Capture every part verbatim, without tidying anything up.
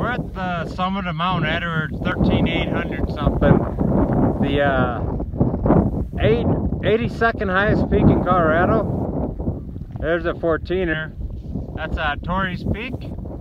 We're at the summit of Mount Edwards, thirteen eight hundred something. The uh, eight, eighty-second highest peak in Colorado. There's a fourteener. That's uh, Torrey's Peak.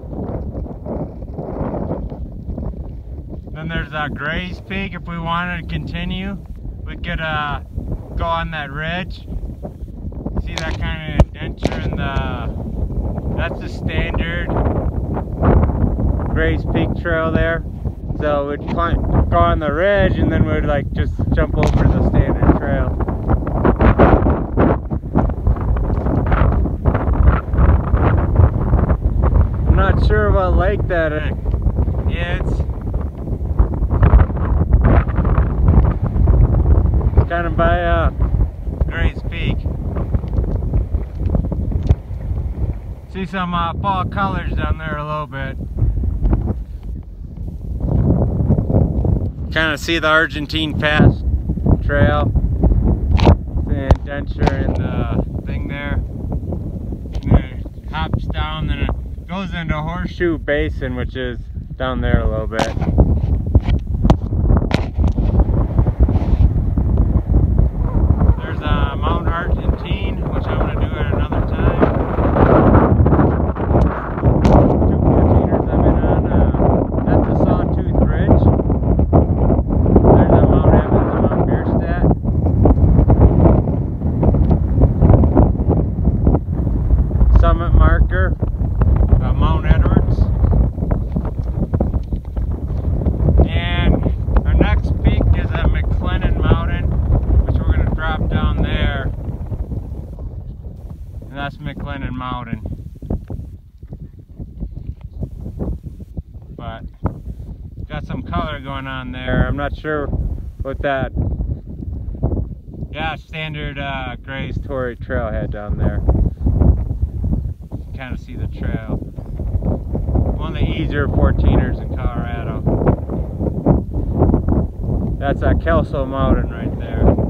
Then there's uh, Gray's Peak. If we wanted to continue, we could uh, go on that ridge. See that kind of indenture in the, that's the standard Gray's Peak trail there. So we'd climb, go on the ridge, and then we'd like just jump over to the standard trail. I'm not sure what lake that is. It's kind of by uh, Gray's Peak. See some uh, fall colors down there a little bit. Kind of see the Argentine Pass trail. The indenture in the thing there. And then it hops down, then it goes into Horseshoe Basin, which is down there a little bit. There's uh, Mount Argentine, which I'm going to do at another time. Two fourteeners I've been on. Uh, that's the Sawtooth Ridge. There's a Mount Evans and Mount Bierstadt. Summit marker, uh, Mount Edwards. And our next peak is at McLennan Mountain, which we're going to drop down there. And that's McLennan Mountain. But got some color going on there. I'm not sure what that. Yeah, standard uh, Gray's Torrey trailhead down there. You can kind of see the trail. One of the easier fourteeners in Colorado. That's a Kelso Mountain right there.